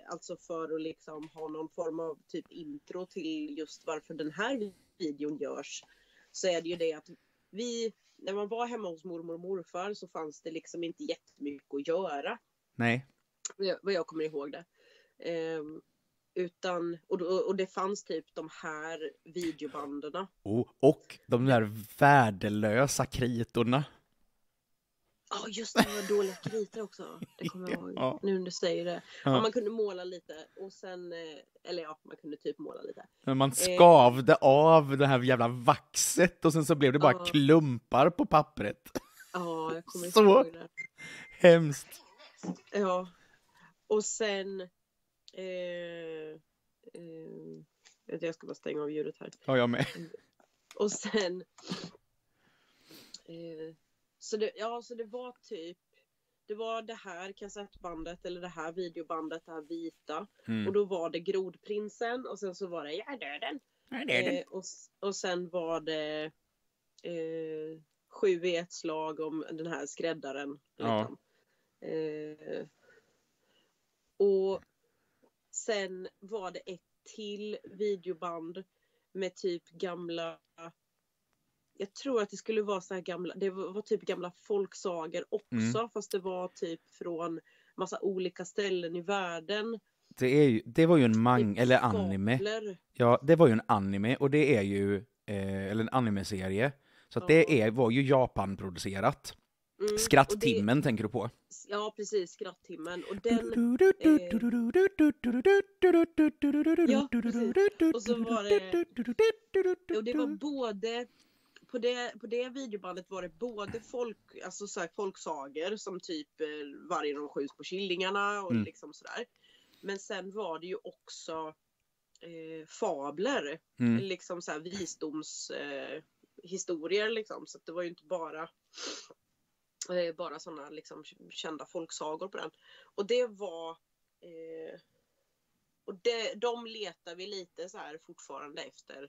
alltså för att liksom ha någon form av typ intro till just varför den här videon görs, så är det ju det att när man var hemma hos mormor och morfar så fanns det liksom inte jättemycket att göra. Nej. Vad jag kommer ihåg det. Och det fanns typ de här videobanderna. Och de där värdelösa kritorna. Ja, just det, var dåliga kritor också. Det kommer jag ihåg. Ja. Nu när du säger det. Ja, man kunde måla lite. Och sen, eller ja, man kunde typ måla lite. Men man skavde av det här jävla vaxet och sen så blev det bara klumpar på pappret. Ja, jag kommer så ihåg det. Hemskt. Ja. Och sen... jag ska bara stänga av ljudet här. Ja, jag med. Och sen... Så det var typ... Det var det här kassettbandet eller det här videobandet, det här vita. Och då var det Grodprinsen och sen så var det Jag är döden. Och sen var det 7 i ett slag om den här skräddaren. Liksom. Och sen var det ett till videoband med typ gamla... Jag tror att det skulle vara så här gamla... Det var typ gamla folksager också. Fast det var typ från massa olika ställen i världen. Det var ju en eller anime. Ja, det var ju en anime och det är ju... eller en anime-serie. Så att det var ju Japan-producerat. Skratttimmen tänker du på? Ja, precis. Skratttimmen. Och den... ja, precis. Och så var det... Och det var både... På det videobandet var det både alltså så här folksager som typ varje de skjuts på killingarna och liksom sådär. Men sen var det ju också fabler. Liksom så här visdomshistorier liksom. Så att det var ju inte bara sådana liksom kända folksagor på den. Och det var... och de letar vi lite så här fortfarande efter...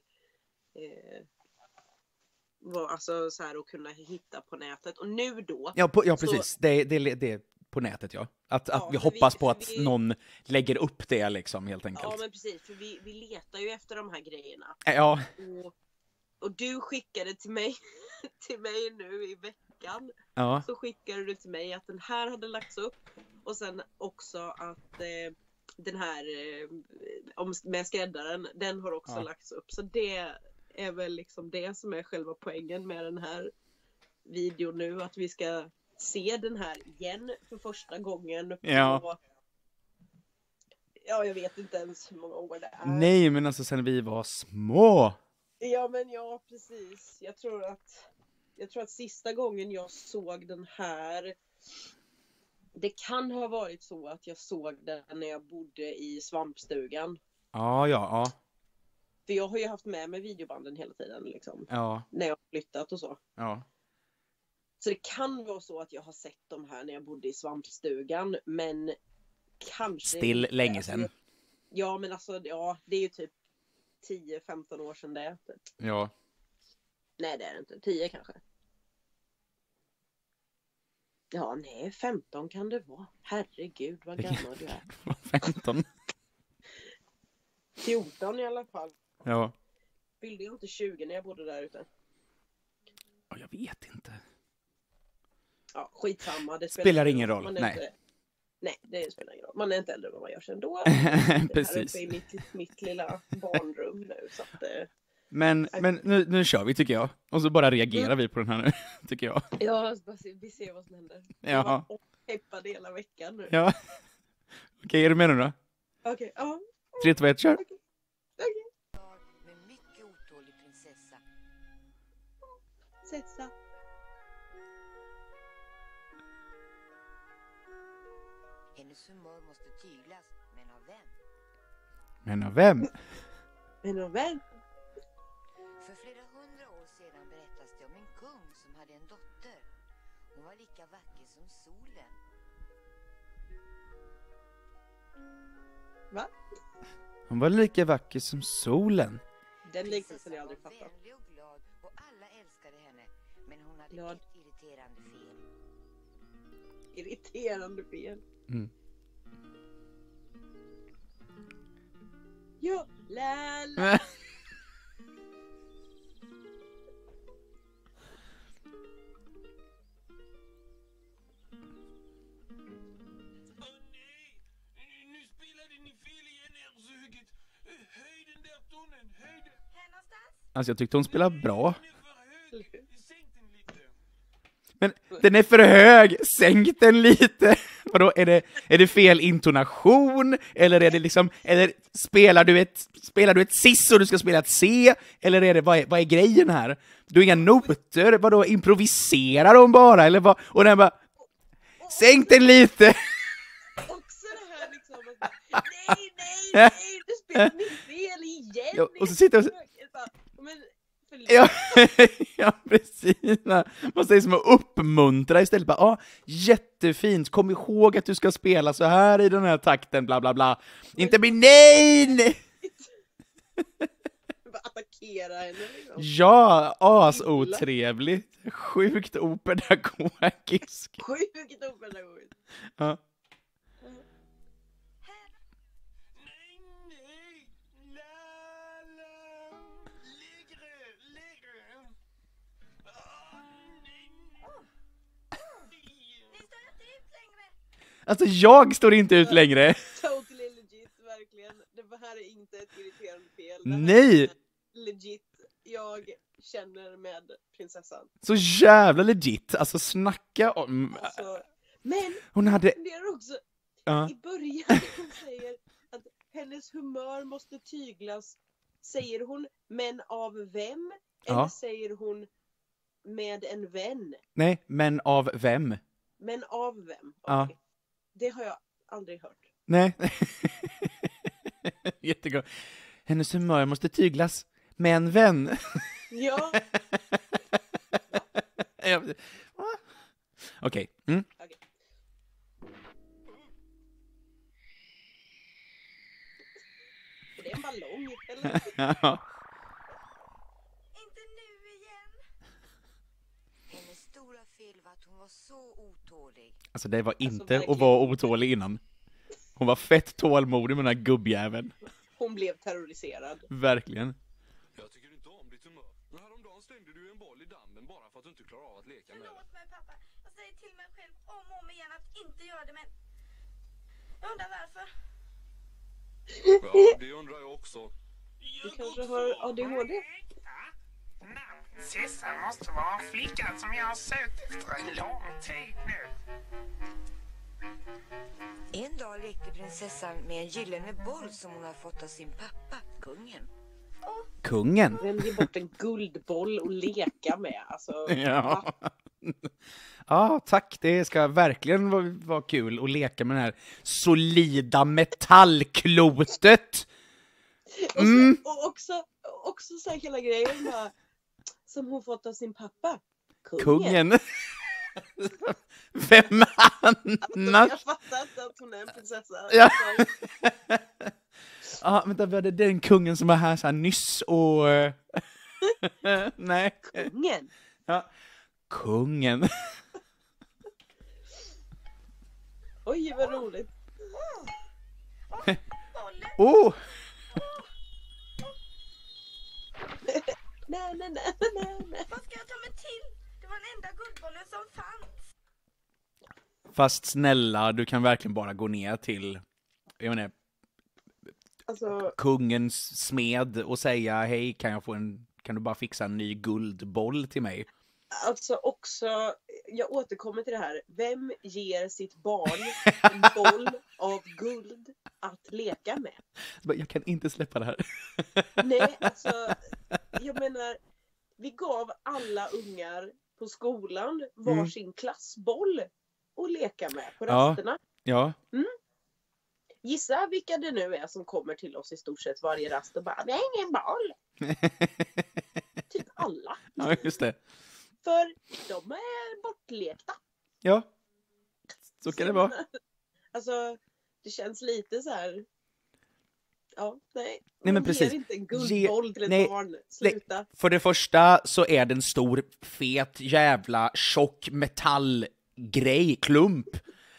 alltså så här att kunna hitta på nätet. Och nu då... Ja, precis. Det är på nätet, ja. Att vi hoppas på att någon lägger upp det liksom, helt enkelt. Ja, men precis. För vi letar ju efter de här grejerna. Ja. Och du skickade till mig nu i veckan. Ja. Så skickade du till mig att den här hade lagts upp. Och sen också att den här med skräddaren, den har också lagts upp. Så det är väl liksom det som är själva poängen med den här videon nu. Att vi ska se den här igen för första gången. Ja, jag vet inte ens hur många år det är. Nej, men alltså sen vi var små. Ja, men ja, precis. Jag tror att sista gången jag såg den här, det kan ha varit så att jag såg den när jag bodde i svampstugan. Ja. För jag har ju haft med mig videobanden hela tiden liksom. Ja. När jag har flyttat och så. Ja. Så det kan vara så att jag har sett dem här när jag bodde i svampstugan. Men kanske... Still länge sedan. Ja, men alltså, det är ju typ 10-15 år sedan det. Typ. Ja. Nej, det är det inte. 10 kanske. Ja, nej, 15 kan det vara. Herregud, vad gammal du är. 15. 14 i alla fall. Ja. Fyllde jag inte 20 när jag bodde där ute? Jag vet inte. Ja, skitsamma. Det spelar ingen roll. Nej, det spelar ingen roll. Man är inte äldre än vad man gör sen då. Precis. Det här uppe i mitt lilla barnrum nu. Så att, men nu kör vi, tycker jag. Och så bara reagerar vi på den här nu, tycker jag. Ja, vi ser vad som händer. Ja. Jag var peppad hela veckan nu. Ja. Okej, är du med nu då? Okej, ja. 3, 2, 1, kör. Okej. Med mycket otålig prinsessa. Setsa. Hennes humör måste tyglas, men av vem? Men av vem? Men av vem? För flera 100 år sedan berättas det om en kung som hade en dotter. Hon var lika vacker som solen. Va? Hon var lika vacker som solen. Den liknelsen har jag aldrig fattat. Hon var vänlig och glad och alla älskade henne. Men hon hade Glad. ett irriterande fel. Irriterande fel. Ja, la la. Alltså jag tyckte hon spelade bra. Men den är för hög, sänk den lite. Vadå, är det fel intonation? Eller är det liksom, eller spelar du ett cis och du ska spela ett C? Eller är det, vad är grejen här? Du har inga noter, vadå, improviserar de bara? Eller vad? Och den bara, sänk den lite. Också det här liksom, nej, du spelar min fel igen. Ja, och så sitter jag... ja, precis. Man säger som att uppmuntra istället. Bara, jättefint. Kom ihåg att du ska spela så här i den här takten, bla bla bla. Inte bli nej! Bara attackera henne. Liksom. Ja, otrevligt. Sjukt opedagogisk. Sjukt opedagogisk. Ja. Alltså jag står inte ut längre. Totally legit, verkligen. Det här är inte ett irriterande fel. Nej! Legit. Jag känner med prinsessan. Så jävla legit. Alltså snacka om... Alltså, men hon hade... det är också i början hon säger att hennes humör måste tyglas. Säger hon men av vem? Eller säger hon med en vän? Nej, men av vem? Men av vem? Ja. Okay. Det har jag aldrig hört. Nej. Jättegod. Hennes humör måste tyglas med en vän. Ja. Okej. Mm. Okay. Det är en ballong, eller? Ja. Inte nu igen. Hennes stora fel var att hon var så otålig. Alltså det var inte att vara otålig innan. Hon var fett tålmodig med den här gubbjäveln. Hon blev terroriserad. Verkligen. Jag tycker inte om ditt humör. Men häromdagen slängde du en boll i dammen bara för att du inte klarar av att leka med den. Förlåt mig pappa. Jag säger till mig själv om och om igen att inte göra det, men jag undrar varför. Ja, det undrar jag också. Du kanske har ADHD? Prinsessan måste vara flickan som jag har sökt efter en lång tid nu. En dag lekte prinsessan med en gyllene boll som hon har fått av sin pappa, kungen. Kungen? Vem ger bort en guldboll och leka med? Alltså, ja. Ja, tack. Det ska verkligen vara kul att leka med den här solida metallklotet. Mm. Och också så här hela grejen bara, som hon fått av sin pappa. Kungen. Vem annars? Jag fattar inte att hon är en prinsessa. Ja. Ja, vänta, var det den kungen som var här så här nyss och... Nej. Kungen? Ja. Kungen. Oj, vad roligt. Oh! Nej. Vad ska jag ta mig till? Det var den enda guldbollen som fanns. Fast snälla, du kan verkligen bara gå ner till... Jag menar, alltså, kungens smed och säga hej, kan du bara fixa en ny guldboll till mig? Alltså också, jag återkommer till det här. Vem ger sitt barn en boll av guld att leka med? Jag kan inte släppa det här. Nej, alltså, jag menar, vi gav alla ungar på skolan varsin klassboll att leka med på rasterna. Ja. Mm. Gissa vilka det nu är som kommer till oss i stort sett varje rast och bara, det är ingen boll. Typ alla. Ja, just det. För de är bortlekta. Ja, så kan det vara. Alltså, det känns lite så här. Ja, nej men precis. Ger inte en guldboll till ett barn. Sluta. Nej. För det första så är det en stor, fet, jävla, tjock metallgrej, klump.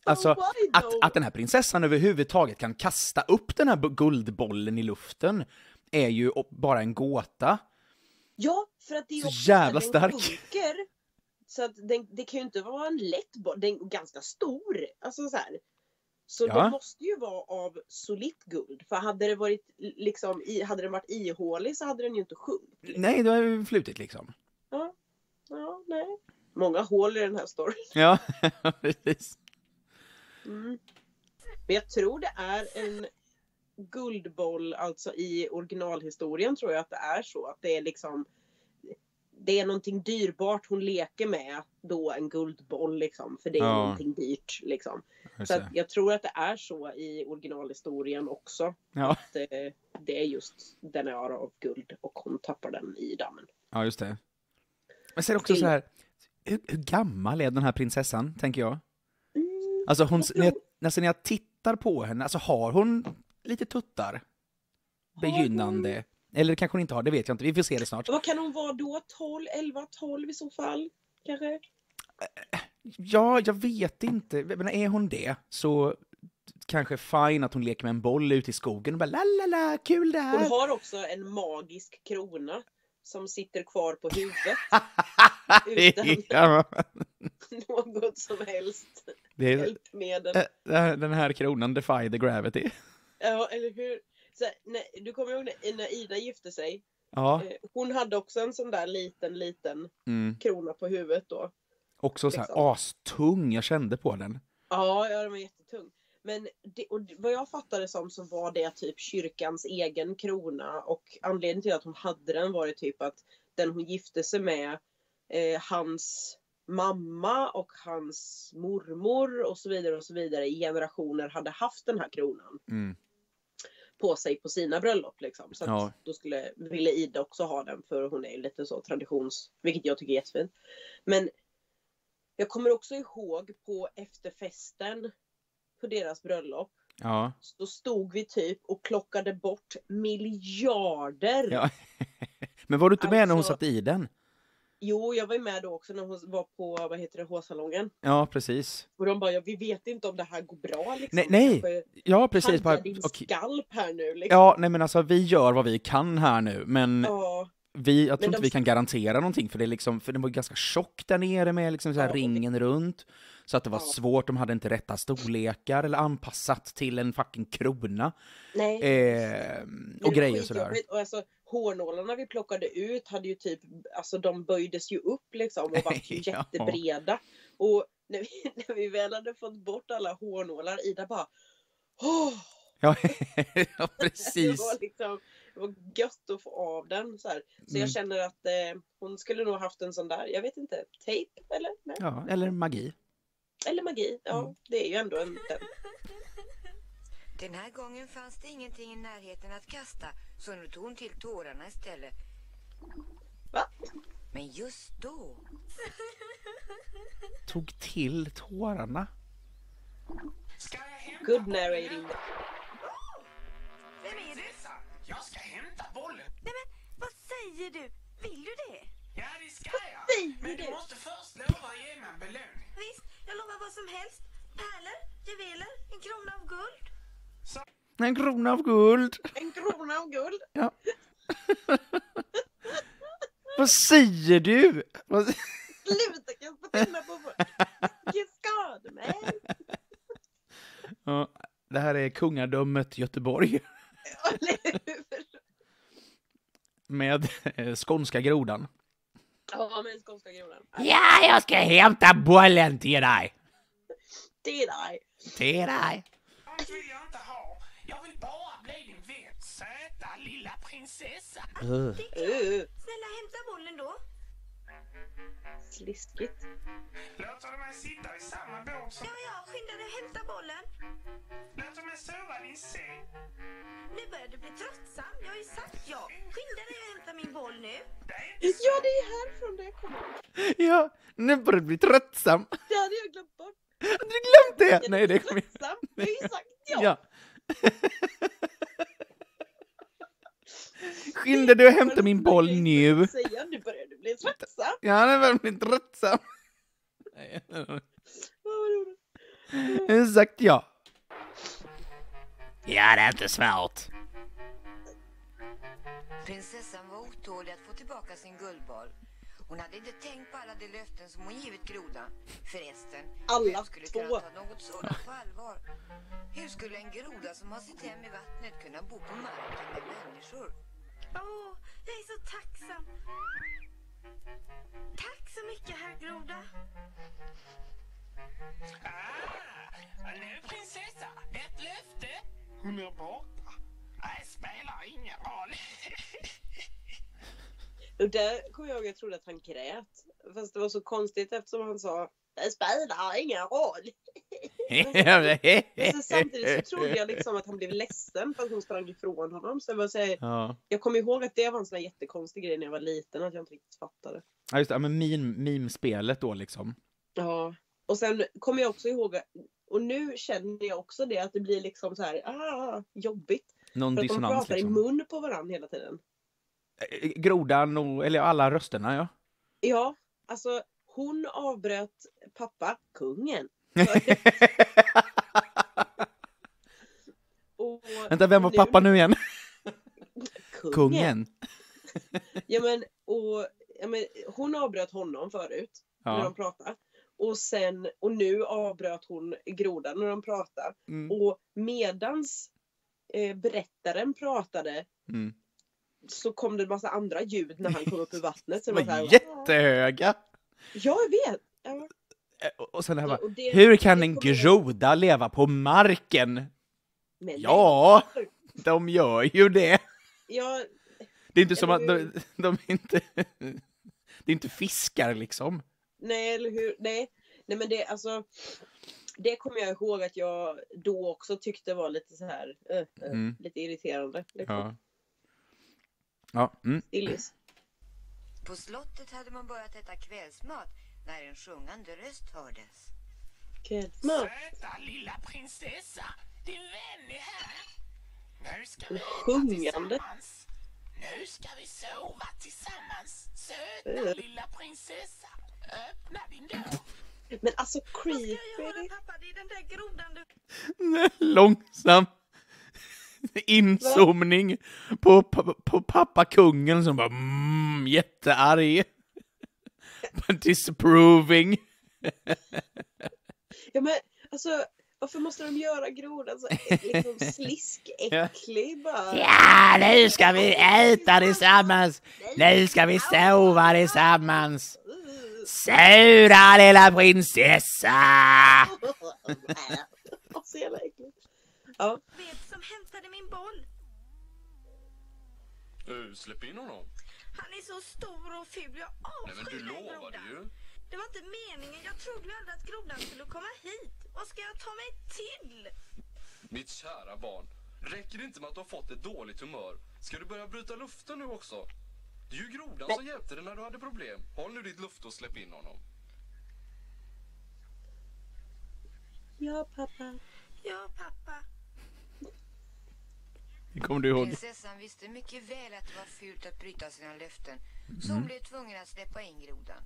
Alltså, why though? att den här prinsessan överhuvudtaget kan kasta upp den här guldbollen i luften är ju bara en gåta. Ja, för att det är ju Så också jävla den stark. sjunker. Så att det kan ju inte vara en lätt boll. Den är ganska stor. Alltså så här. Så Ja. det måste ju vara av solitt guld. För hade det varit liksom, hade den varit ihålig så hade den ju inte sjunkit. Liksom. Nej, det är ju flutigt liksom. Ja, nej. Många hål i den här storyn. Ja, precis. Mm. Men jag tror det är en guldboll, alltså i originalhistorien tror jag att det är så. Att det är liksom, det är någonting dyrbart hon leker med då, en guldboll liksom. För det är någonting dyrt liksom. Så att jag tror att det är så i originalhistorien också. Ja. Att det är just den är av guld och hon tappar den i dammen. Ja, just det. Men sen också så här, hur gammal är den här prinsessan, tänker jag? Alltså när jag tittar på henne, alltså har hon lite tuttar? Begynnande. Eller kanske hon inte har, det vet jag inte. Vi får se det snart. Vad kan hon vara då? 11-12 i så fall? Kanske? Ja, jag vet inte. Men är hon det så kanske fine att hon leker med en boll ute i skogen och bara la kul det här. Hon har också en magisk krona som sitter kvar på huvudet. Utan något som helst hjälpmedel. Den här kronan defy the gravity. Ja, eller hur? Så, du kommer ihåg när Ida gifte sig? Ja. Hon hade också en sån där liten krona på huvudet då. Också så här astung, jag kände på den. Ja, den var jättetung. Men vad jag fattade som så var det typ kyrkans egen krona. Och anledningen till att hon hade den var det typ att den hon gifte sig med, hans mamma och hans mormor och så vidare i generationer hade haft den här kronan på sig på sina bröllop liksom. Så att då ville Ida också ha den, för hon är ju lite så vilket jag tycker är jättefint. Men jag kommer också ihåg på efterfesten på deras bröllop. Ja. Så stod vi typ och plockade bort miljarder. Ja. Men var du inte med när hon satt i den? Jo, jag var ju med då också när hon var på, hårsalongen. Ja, precis. Och de bara, vi vet inte om det här går bra liksom. Nej. Ja, precis. Bara, din skalp här nu liksom. Ja, nej men alltså vi gör vad vi kan här nu, men jag tror inte vi kan garantera någonting, för det är liksom, för den var ganska tjock där nere med liksom så här ringen runt. Så att det var svårt, de hade inte rätta storlekar eller anpassat till en fucking krona. Nej. Och grejer sådär. Och alltså hårnålarna vi plockade ut hade ju typ, alltså de böjdes ju upp liksom och var jättebreda. Och när vi väl hade fått bort alla hårnålar, Ida bara Ja, precis. Det var gött att få av den så här. Så jag känner att hon skulle nog haft en sån där, jag vet inte, tejp eller? Nej. Ja, eller magi. Eller magi, det är ju ändå den. Den här gången fanns det ingenting i närheten att kasta, så nu tog hon till tårarna istället. Va? Men just då... Tog till tårarna? Good narrating. Vem är du? Jag ska hämta bollen. Nej men, vad säger du? Vill du det? Ja, det ska jag. Men du måste först lova att ge mig en belöning. Visst, jag lovar vad som helst. Pärlor, juveler, en krona av guld. En krona av guld. En krona av guld? Ja. Vad säger du? Sluta kasta penna på mig. Ge skada mig. Ja, det här är kungadömet Göteborg. Med skånska grodan. Ja, med skånska grodan. Ja, jag ska hämta bollen till dig. Till dig. Till dig. Sånt vill jag inte ha. Jag vill bara bli din vän, söta lilla prinsessa. Snälla, hämta bollen då. Sliskigt. Låter du mig sitta i samma båt som... Ja, skynda dig, hämta bollen. Låter mig sova din säng. Nu börjar du bli tröttsam. Jag har ju sagt ja. Skynda dig och hämta min boll nu. Ja, det är härifrån det kommer. Ja, nu börjar du bli tröttsam. Det hade jag glömt bort. Hade du glömt det? Nej, det kommer jag. Jag har ju sagt ja. Ja. Skynda dig och hämta min boll nu. Nu börjar du bli tröttsam. Ja, nu börjar du bli tröttsam. Exakt, ja. Ja, det är inte svårt. Prinsessan var otålig att få tillbaka sin guldboll. Hon hade inte tänkt på alla de löften som hon givit grodan. Förresten, Alla vem skulle två. kunna ta något sådant på allvar? Hur skulle en groda som har sitt hem i vattnet kunna bo på marken med människor? Åh, jag är så tacksam. Tack så mycket, herr Groda. Nu prinsessa, ett löfte. Hon är borta. Det spelar ingen roll. Och där kommer jag trodde att han grät. Fast det var så konstigt eftersom han sa det spelar ingen roll. Men samtidigt så trodde jag liksom att han blev ledsen för att hon sprang ifrån honom. Så jag var säga, Ja. jag kommer ihåg att det var en sån här jättekonstig grej när jag var liten. Att jag inte riktigt fattade. Ja, just det. Men meme-spelet då liksom. Ja. Och sen kommer jag också ihåg. Och nu känner jag också det. Att det blir liksom så här. Jobbigt. Någon för att de dissonans pratar liksom. i mun på varandra hela tiden. Grodan och, eller alla rösterna, ja. Ja. Alltså hon avbröt pappa, kungen. Och Vänta, vem var pappa nu igen? Kungen. Ja men hon avbröt honom förut när de pratade. Och nu avbröt hon grodan när de pratade. Och medans berättaren pratade så kom det en massa andra ljud när han kom upp ur vattnet. Så Det det var så var här, jättehöga. Ja, jag vet. Ja. Och sen det här bara, Och det- hur kan det en kommer- groda leva på marken? Men Ja, de gör ju det. Ja, Det är inte som att Eller de inte... Det är inte fiskar liksom. nej, eller hur? Nej men det, alltså, det kommer jag ihåg att jag då också tyckte var lite så här, lite irriterande. Liksom. Ja. Ja. Stillis. På slottet hade man börjat äta kvällsmat när en sjungande röst hördes. Kvällsmat. Söta lilla prinsessa, din vän är här. Nu ska vi äta Sjungande. tillsammans. Nu ska vi sova tillsammans. Söta lilla prinsessa, öppna din dörr. Men alltså Vad ska jag göra, creepy. pappa? Det är den där grodan du... Långsam inzoomning på pappa kungen som bara jättearg. Disapproving. Ja men alltså, varför måste de göra grodan så liksom sliskäcklig bara? Ja, nu ska vi äta tillsammans. Nu ska vi sova tillsammans. Sura lilla prinsessa. Så jävla äckligt. Ja. Vet som hämtade min boll. Släpp in honom. Han är så stor och ful. Jag Nej men du avskyr den lovade grodan. ju. Det var inte meningen. Jag trodde ju aldrig att grodan skulle komma hit. Vad ska jag ta mig till? Mitt kära barn. Räcker det inte med att du har fått ett dåligt humör? Ska du börja bryta luften nu också? Det är ju grodan som hjälpte dig när du hade problem. Håll nu ditt luft och släpp in honom. Ja pappa. Ja, pappa. Kommer du ihåg? Prinsessan visste mycket väl att det var fult att bryta sina löften. Så hon blev tvungen att släppa in grodan.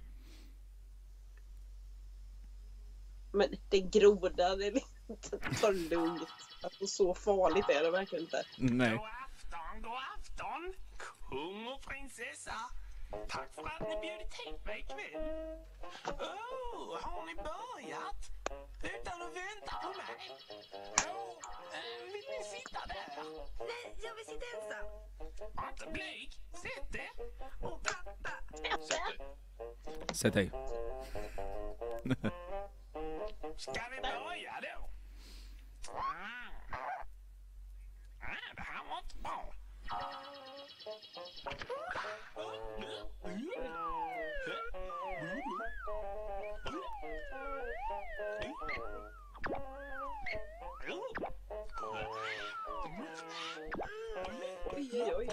Men det är grodan, det är inte ta det lugnt. Alltså, så farligt är det verkligen inte. Nej. God afton, kung och prinsessa. Tack för att ni bjudit hit mig ikväll. Har ni börjat? Utan att vänta på mig? Vill ni sitta där? Nej, jag vill sitta ensam. Var inte blyg. Sätt det. Och pappa. Sätt dig. Ska vi börja då? Det här var inte bra. Oj.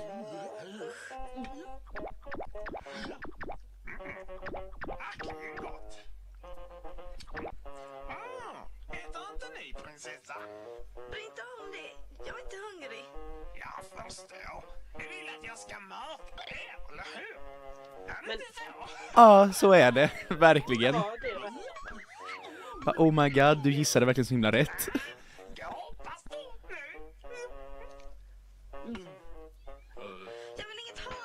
Verkligen gott. Äter inte ni, prinsessa? Bry inte om det. Jag är inte hungrig. Jag förstår. Ni vill att jag ska mörka er, eller hur? Är det Men- inte så? Ja, så är det. Verkligen. Ja, det är det. Oh my god, du gissade verkligen så himla rätt. Jag vill inget ha,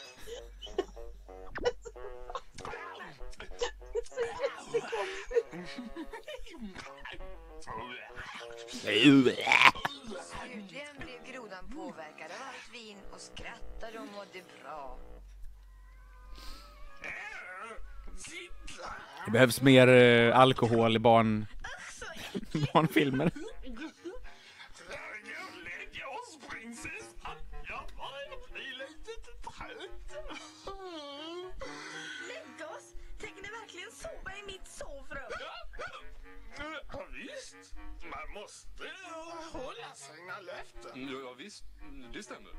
Slutligen blev grodan påverkad av allt vin och skrattade och mådde bra. Det behövs mer alkohol i barnfilmer. lägg oss. Tänker ni verkligen sova i mitt sovrum? Ja, visst. Man måste hålla sina löften. Ja, visst. Det stämmer.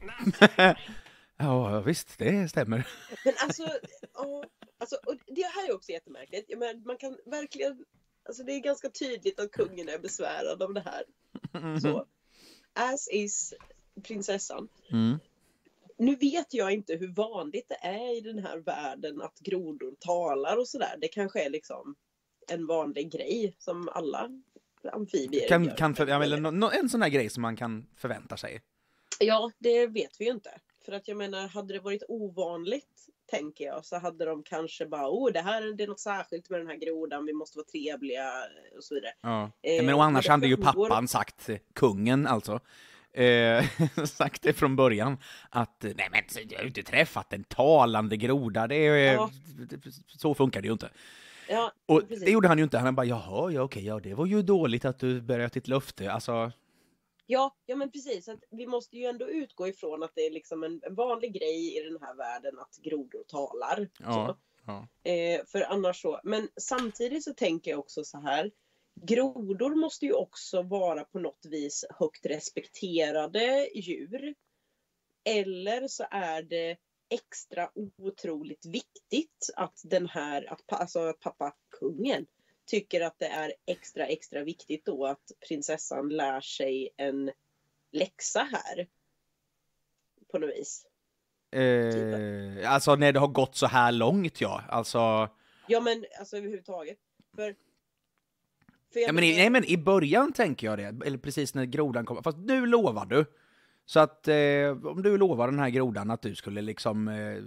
Ja, visst, det stämmer. Men alltså, ja, alltså och det här är också jättemärkligt. Men man kan verkligen, alltså det är ganska tydligt att kungen är besvärad av det här. Så, as is prinsessan. Mm. Nu vet jag inte hur vanligt det är i den här världen att grodor talar och sådär. Det kanske är liksom en vanlig grej som alla amfibier gör. En sån här grej som man kan förvänta sig. Ja, det vet vi ju inte. För att jag menar, hade det varit ovanligt, tänker jag, så hade de kanske bara, det är något särskilt med den här grodan, vi måste vara trevliga och så vidare. Ja. Men och annars hade ju pappan sagt, kungen alltså, sagt det från början, att nej men jag har ju inte träffat en talande groda, så funkar det ju inte. Ja, och precis. det gjorde han ju inte, han bara, jaha, ja okej, ja det var ju dåligt att du började ditt löfte, alltså. Ja, men precis. Att vi måste ju ändå utgå ifrån att det är liksom en vanlig grej i den här världen att grodor talar. Ja. För annars så. Men samtidigt så tänker jag också så här. Grodor måste ju också vara på något vis högt respekterade djur. Eller så är det extra otroligt viktigt att att pappa kungen tycker att det är extra viktigt då att prinsessan lär sig en läxa här. På något vis. Alltså när det har gått så här långt, ja. Alltså... Ja, men alltså överhuvudtaget. Men i början tänker jag det. Eller precis när grodan kommer. Fast nu lovar du. Så att om du lovar den här grodan att du skulle liksom...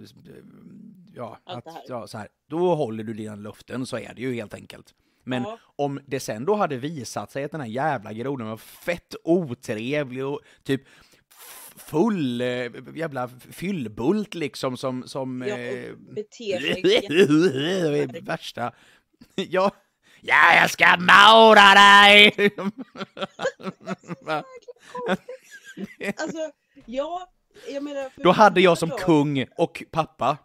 så här, då håller du dina löften, så är det ju helt enkelt. Men om det sen då hade visat sig att den här jävla grodan var fett otrevlig och typ full jävla fyllbult liksom som beter sig värsta. Ja, jag ska maura dig. Alltså, ja, jag menar... Då hade jag som kung och pappa.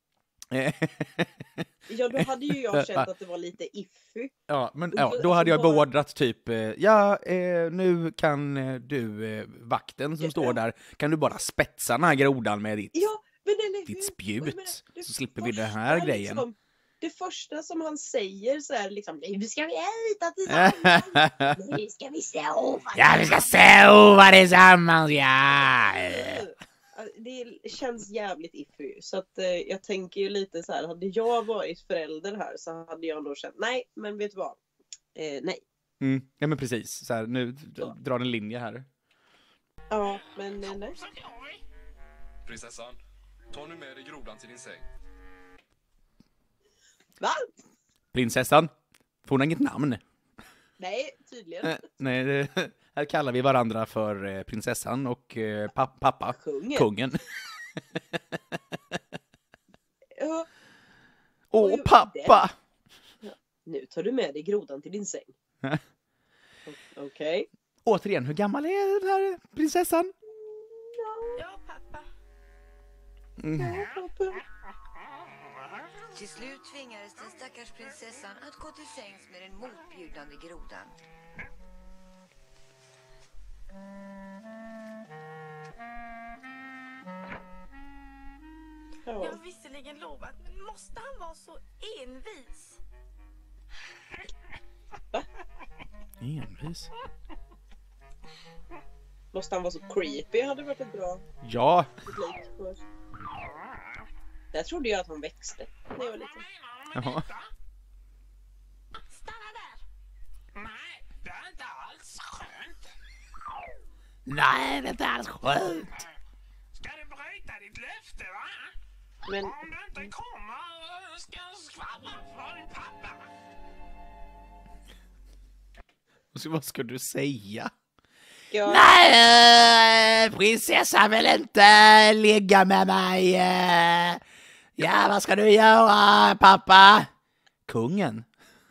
Ja, då hade ju jag känt att det var lite iffy. Ja, men då hade jag beordrat typ, nu kan du, vakten som står där, kan du bara spetsa den här grodan med ditt spjut, så slipper vi den här grejen. Liksom, det första som han säger så är liksom, nu ska vi äta tillsammans, nu ska vi sova. Ja, vi ska sova tillsammans, ja. Det känns jävligt iffy. Så att jag tänker ju lite så här, hade jag varit förälder här så hade jag nog känt, nej, men vet du vad? Nej. Ja, men precis. Så här, nu drar en linje här. Ja, men nej. Prinsessan, ta nu med dig grodan till din säng. Va? Prinsessan, får hon inget namn? Nej, tydligen. Nej, här kallar vi varandra för prinsessan och pappa, kungen. Åh, pappa! Nu tar du med dig grodan till din säng. Okej. Återigen, hur gammal är den här prinsessan? Ja, pappa. Ja, pappa. Till slut tvingades den stackars prinsessan att gå till sängs med den motbjudande grodan. Jag har visserligen lovat, men måste han vara så envis? Va? Envis? Måste han vara så creepy? Hade varit ett bra... Ja. Jag trodde ju att han växte när jag var liten. Jaha. Stanna där! Nej, det är inte alls skönt. Ska du bryta ditt löfte, va? Men Om du inte kommer ska jag skvallra för din pappa. Vad ska du säga? jag, Nej, prinsessan vill inte ligga med mig. Ja, vad ska du göra, pappa? Kungen.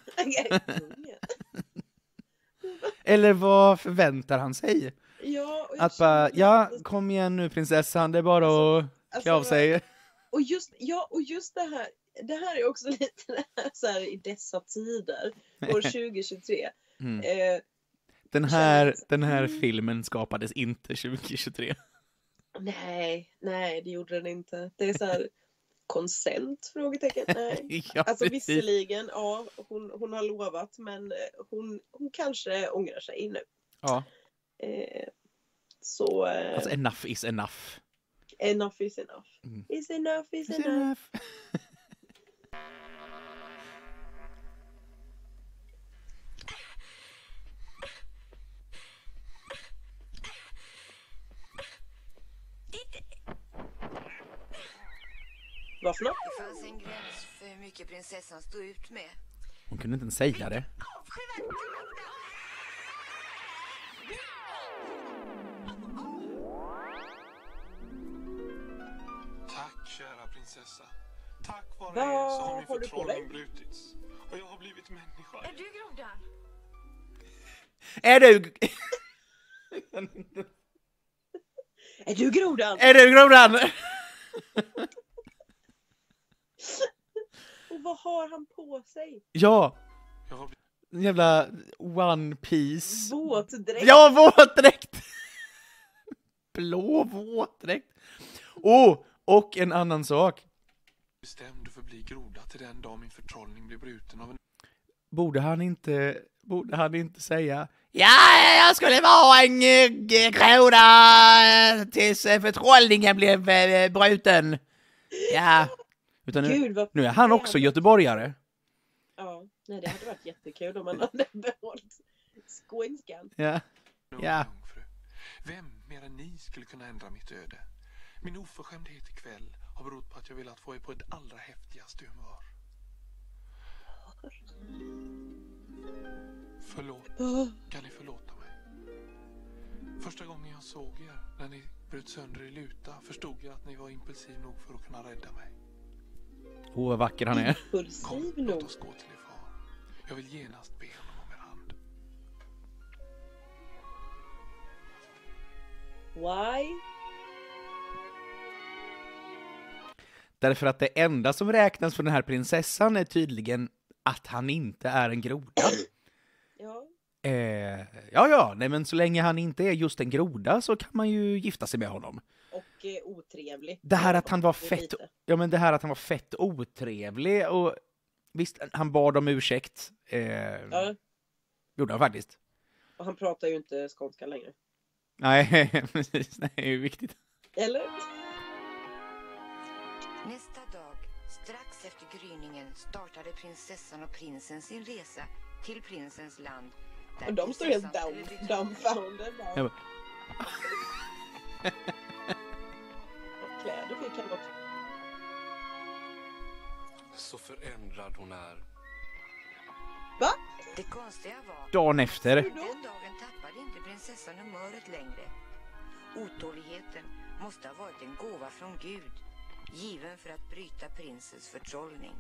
Eller vad förväntar han sig? ja, och jag Att bara, känner- ja, kom igen nu prinsessan, det är bara att klä av sig. Och just det här är också lite det här, så här i dessa tider, år 2023. Mm. Eh, Den här filmen skapades inte 2023. nej, det gjorde den inte. Det är så här, consent? Frågetecken. Nej. Ja, Alltså precis. visserligen, ja, hon har lovat, men hon kanske ångrar sig nu. Ja, Så alltså enough is enough. enough is enough. Mm. Is enough is enough. Enough. Vad för något? Det fanns en gräns för hur mycket prinsessan stod ut med. Hon kunde inte ens säga det. Tack, kära prinsessa. Tack vare Vad er så har min har du på dig? förtrollning brutits. Och jag har blivit människa. Är du grodan? Är du... Är du grodan? Är du grodan? Och vad har han på sig? Ja, Jag har blivit... jävla One Piece. Våtdräkt? Ja, våtdräkt! Blå våtdräkt. Och en annan sak. bestämd för att bli groda till den dag min förtrollning blir bruten av en... Borde han inte säga ja, jag skulle vara en groda tills förtrollningen blev bruten. Ja. Utan Gud, vad nu är han också göteborgare. Ja, nej, det hade varit jättekul om man hade behållit skånskan. Ja. Ja. jungfru. Vem mer än ni skulle kunna ändra mitt öde? Min oförskämdhet ikväll har berott på att jag velat få er på ett allra häftigaste humör. Förlåt. Kan ni förlåta mig? Första gången jag såg er, när ni bröt sönder i luta, förstod jag att ni var impulsiv nog för att kunna rädda mig. Vad vacker han är. Kom, Impulsiv låt nog. oss gå till er far. Jag vill genast be honom om er hand. Why? Därför att det enda som räknas för den här prinsessan är tydligen att han inte är en groda. Ja. Ja, nej, men så länge han inte är just en groda så kan man ju gifta sig med honom. Och otrevlig. Det här att han var Det är fett, lite. ja men det här att han var fett otrevlig och visst, han bad om ursäkt. Ja, Gjorde han faktiskt. och han pratar ju inte skånska längre. Nej, precis, det är ju viktigt. Eller? Nästa dag, strax efter gryningen, startade prinsessan och prinsen sin resa till prinsens land. där Och de står helt prinsessan skulle bli dumbfounded. Jag bara, Kläder fick han också. Så förändrad hon är. Va? Det konstiga var, dagen efter. den dagen tappade inte prinsessan humöret längre. Otåligheten måste ha varit en gåva från Gud, given för att bryta prinsens förtrollning.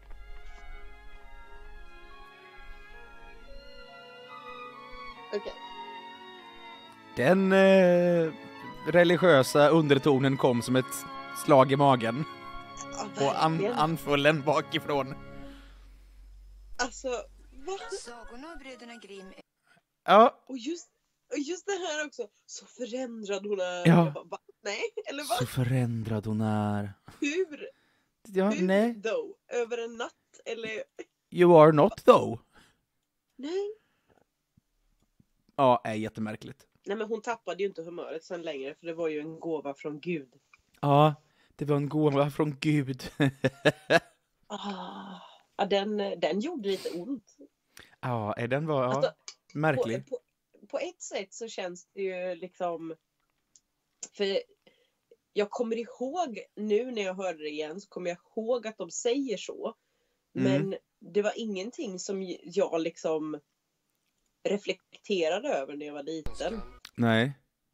Okej. Den religiösa undertonen kom som ett slag i magen. Ja, Och verkligen. anfullen bakifrån. Alltså, va? Sagorna av bröderna Grimm Ja, Och just det här också. Så förändrad hon är. Ja. Jag bara, va? Nej, eller va? så förändrad hon är. Hur? Ja, Hur nej. då? Över en natt? Eller? You are not though. Nej. Ja, är jättemärkligt. Nej, men hon tappade ju inte humöret sen längre. För det var ju en gåva från Gud. Ja, det var en gåva från Gud. Ja, den gjorde lite ont. Ja, den var Alltså, märklig. på ett sätt så känns det ju liksom, för jag kommer ihåg nu när jag hörde det igen, så kommer jag ihåg att de säger så. Men det var ingenting som jag liksom reflekterade över när jag var liten. Nej.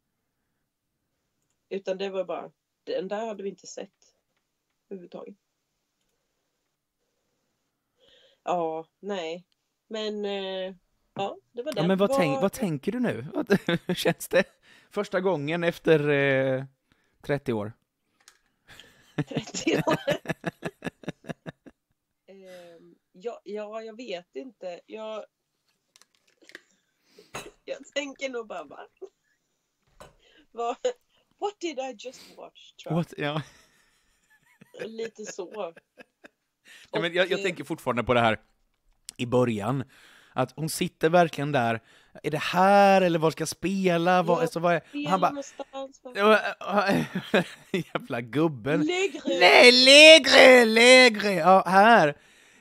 Utan det var bara, den där hade vi inte sett överhuvudtaget. Ja, nej. Men ja, det var det. Ja, men vad tänker du nu? Hur känns det? Första gången efter 30 år. 30 år. Ja, jag vet inte. Jag tänker nog bara, what did I just watch? Ja. Lite så. Ja, men jag tänker fortfarande på det här i början. Att hon sitter verkligen där. Är det här eller vad ska jag spela? Han bara... Jävla gubben. Nej, lägre. Ja, här.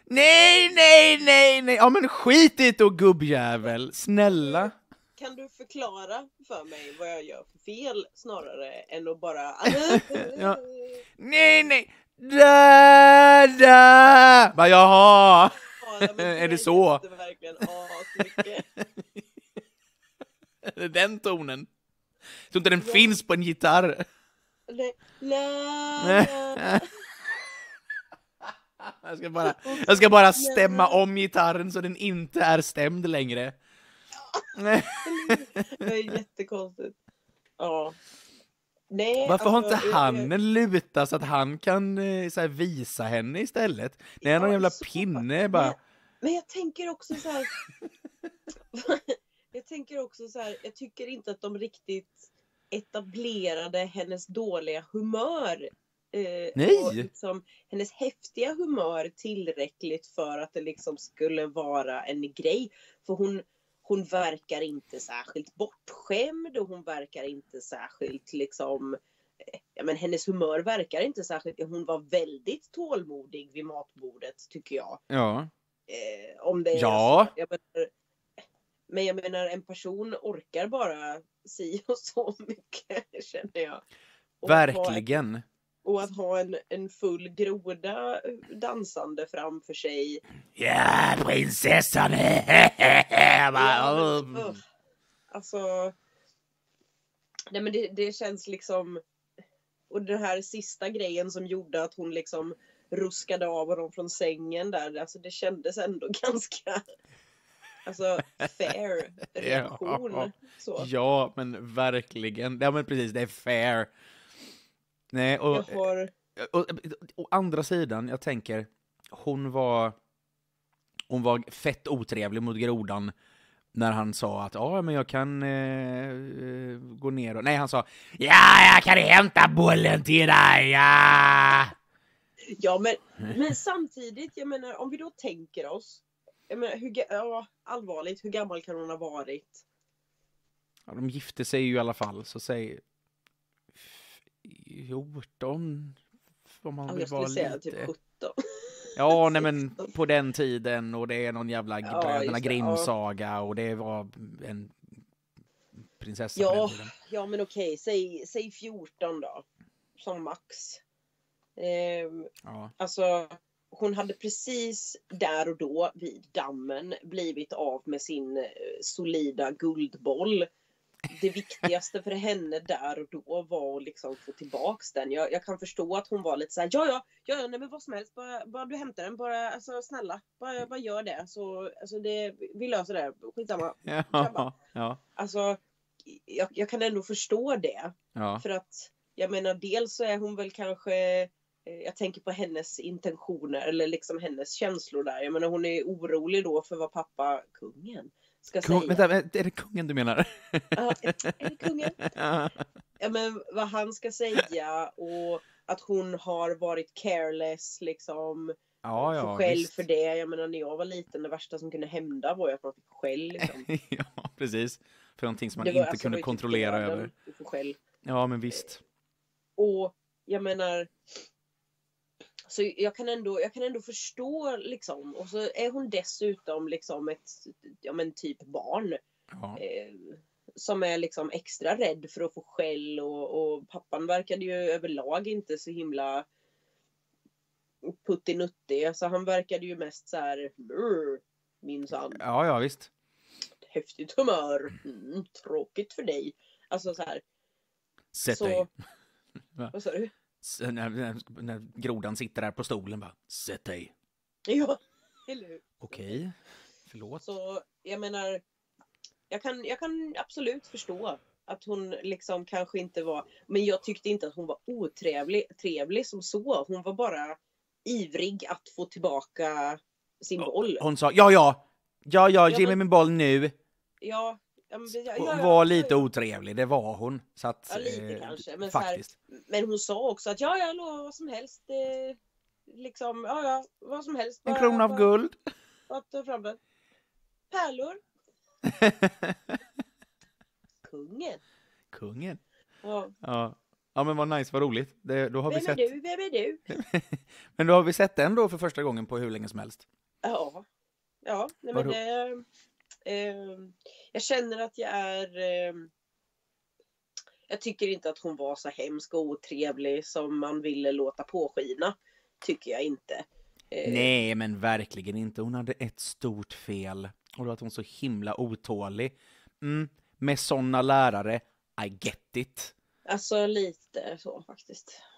Nej. Ja, men skit i det och gubbjävel. Snälla. Kan du förklara för mig vad jag gör för fel snarare än att bara... Ja. Nej. Da. Bara, jaha. Är det så? Det verkligen asmycket. Är det den tonen? Så inte den finns på en gitarr. Jag ska bara stämma om gitarren så den inte är stämd längre. Det är jättekonstigt. Ja. Nej, varför har inte han en luta så att han kan så här, visa henne istället? Det är någon jävla pinne bara. Men jag tänker också så här. Jag tycker inte att de riktigt etablerade hennes dåliga humör. Nej! Och liksom, hennes häftiga humör tillräckligt för att det liksom skulle vara en grej. För hon verkar inte särskilt bortskämd och hon verkar inte särskilt liksom... Ja, men hennes humör verkar inte särskilt... Hon var väldigt tålmodig vid matbordet, tycker jag. Ja. Om det är ja. Men jag menar, en person orkar bara si och så mycket, känner jag. Och verkligen. Och att ha en full groda dansande framför sig. Ja, prinsessan! Alltså... Nej, men det känns liksom... Och den här sista grejen som gjorde att hon liksom ruskade av honom från sängen där. Alltså det kändes ändå ganska... Alltså, fair reaktion. Ja, så. Ja, men verkligen. Ja, men precis, det är fair. Nej, och å andra sidan, jag tänker, hon var fett otrevlig mot grodan när han sa att men jag kan gå ner och... Nej, han sa, jag kan hämta bollen till dig, ja! Ja, men samtidigt, jag menar, om vi då tänker oss, jag menar, allvarligt, hur gammal kan hon ha varit? Ja, de gifte sig ju i alla fall, så säg 14, om man vill vara lite... Jag skulle säga typ 17. Ja, nej, men på den tiden, och det är någon jävla Bröderna Grimm-saga, och det var en prinsessa. Ja, men okej, säg 14 då, som max. Alltså, hon hade precis där och då vid dammen blivit av med sin solida guldboll. Det viktigaste för henne där och då var att liksom få tillbaks den. Jag kan förstå att hon var lite så här: ja, nej, men vad som helst, bara du hämtar den, bara, alltså snälla, bara gör det, så alltså vi löser det, skitsamma. Ja. Alltså jag kan ändå förstå det. Ja. För att jag menar, dels så är hon väl kanske, jag tänker på hennes intentioner eller liksom hennes känslor där. Jag menar, hon är orolig då för vad pappa kungen ska säga. Vänta, är det kungen du menar? Ja, är det kungen? Ja, men vad han ska säga, och att hon har varit careless liksom. Ja, skäll visst. för det. Jag menar, när jag var liten, det värsta som kunde hända var ju att man fick skäll liksom. Ja, precis. För någonting som man inte kunde kontrollera över. Ja, men visst. Och jag menar, så jag kan ändå förstå liksom. Och så är hon dessutom liksom ett typ barn. Ja. Som är liksom extra rädd för att få skäll och pappan verkade ju överlag inte så himla puttinuttig. Alltså han verkade ju mest så här minsann. Ja, visst. Häftigt humör. Tråkigt för dig. Alltså så här. Sätt så... dig. Vad sa du? När grodan sitter där på stolen bara, sätt dig. Ja, eller hur? Okej, förlåt. Så jag menar, jag kan absolut förstå att hon liksom kanske inte var, men jag tyckte inte att hon var trevlig som så. Hon var bara ivrig att få tillbaka sin boll. Hon sa, ja, ge mig min boll nu. Ja. Hon var lite otrevlig, det var hon. Så att, ja, lite kanske. Men, faktiskt. Så här, men hon sa också att jag lovar vad som helst. Liksom, vad som helst. En krona av guld. Att ta fram det. Pärlor. Kungen. Ja. Ja, men vad nice, vad roligt. Då har Vem är du? Men då har vi sett den då för första gången på hur länge som helst. Ja, nej, men det... jag känner att jag är... jag tycker inte att hon var så hemsk och otrevlig som man ville låta påskina. Tycker jag inte. Nej, men verkligen inte. Hon hade ett stort fel. Och då att hon så himla otålig. Med såna lärare, I get it. Alltså lite så faktiskt.